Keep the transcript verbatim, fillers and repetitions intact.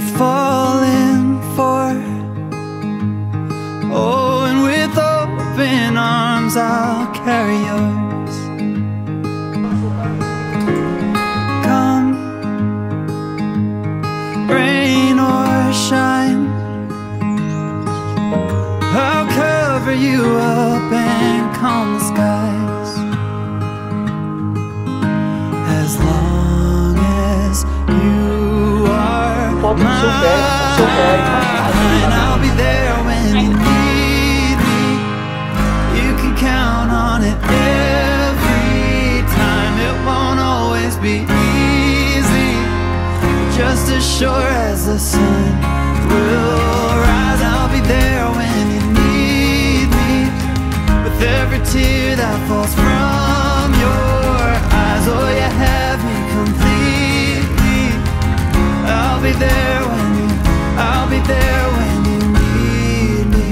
falling for. Oh, and with open arms I'll carry yours. Come, rain or shine, I'll cover you up and calm the skies. As long as you are mine, I'll be there when you need me. You can count on it every time. It won't always be easy, just as sure as the sun will rise. I'll be there when you need me, with every tear that falls from your eyes. Oh, you have me completely. I'll be there when you, I'll be there when you need me.